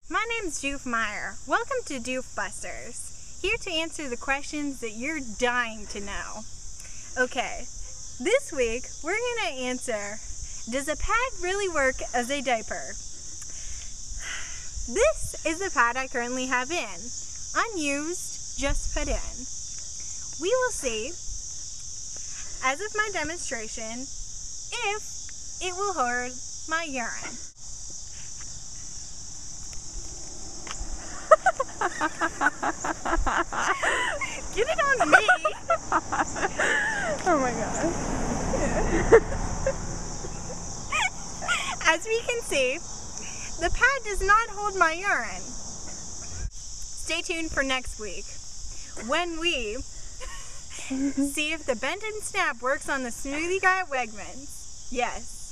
My name's Doof Meyer. Welcome to Doof Busters. Here to answer the questions that you're dying to know. Okay, this week we're going to answer, does a pad really work as a diaper? This is the pad I currently have in. Unused, just put in. We will see, as of my demonstration, if it will hold my urine. Get it on me! Oh my god. As we can see, the pad does not hold my urine. Stay tuned for next week when we see if the bend and snap works on the smoothie guy at Wegmans. Yes.